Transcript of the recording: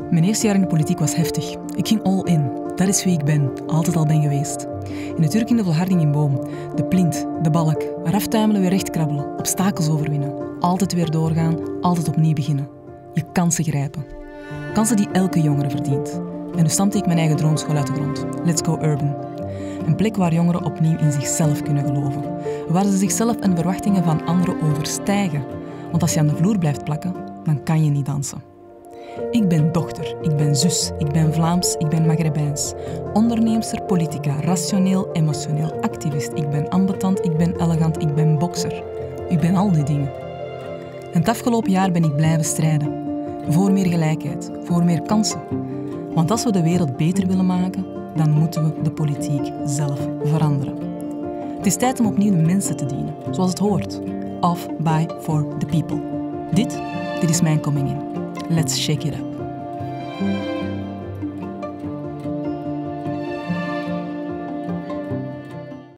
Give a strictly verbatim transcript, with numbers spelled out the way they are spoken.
Mijn eerste jaar in de politiek was heftig. Ik ging all in. Dat is wie ik ben, altijd al ben geweest. En natuurlijk in de volharding in boom. De plint, de balk, eraf tuimelen, weer recht krabbelen, obstakels overwinnen. Altijd weer doorgaan, altijd opnieuw beginnen. Je kansen grijpen. Kansen die elke jongere verdient. En dus stampte ik mijn eigen droomschool uit de grond. Let's go urban. Een plek waar jongeren opnieuw in zichzelf kunnen geloven. Waar ze zichzelf en de verwachtingen van anderen overstijgen. Want als je aan de vloer blijft plakken, dan kan je niet dansen. Ik ben dochter, ik ben zus, ik ben Vlaams, ik ben Maghrebijns. Onderneemster, politica, rationeel, emotioneel, activist. Ik ben ambetant, ik ben elegant, ik ben bokser. Ik ben al die dingen. En het afgelopen jaar ben ik blijven strijden. Voor meer gelijkheid, voor meer kansen. Want als we de wereld beter willen maken, dan moeten we de politiek zelf veranderen. Het is tijd om opnieuw de mensen te dienen, zoals het hoort. Of, by, for the people. Dit, dit is mijn coming in. Let's shake it up.